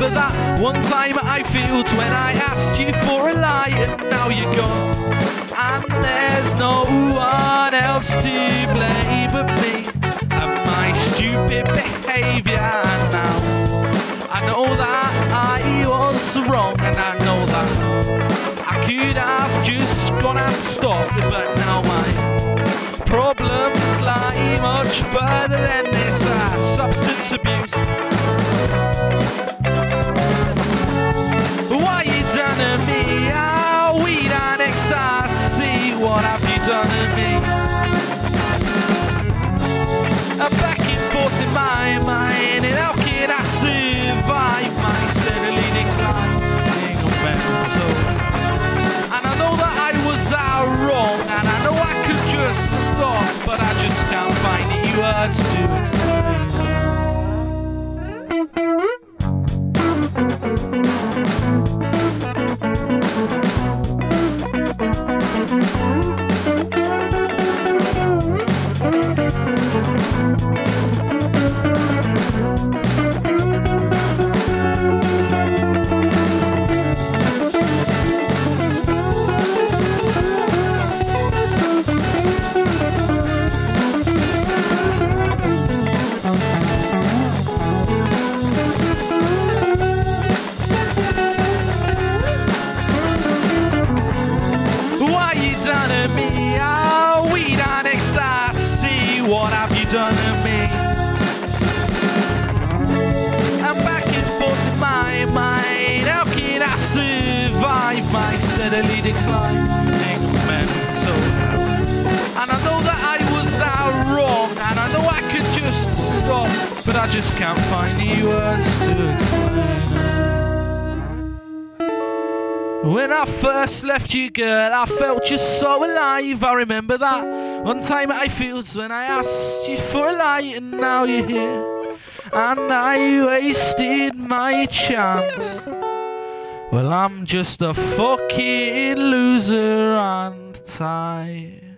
remember that one time at Highfields when I asked you for a light and now you're gone. And there's no one else to blame but me and my stupid behaviour. And now I know that I was wrong, and I know that I could have just gone and stopped it, but now my problems lie much further than this substance abuse. What you done to me? Oh, weed and ecstasy. What have you done to me? Back and forth in my mind, and how can I survive my steadily declining mental? And I know that I was wrong, and I know I could just stop, but I just can't find the words to explain. What have you done to me? I'm back and forth in my mind. How can I survive my steadily declining mental health? And I know that I was wrong, and I know I could just stop, but I just can't find the words to explain. When I first left you, girl, I felt just so alive. I remember that one time at Highfields when I asked you for a light, and now you're here, and I wasted my chance. Well, I'm just a fucking loser and tired.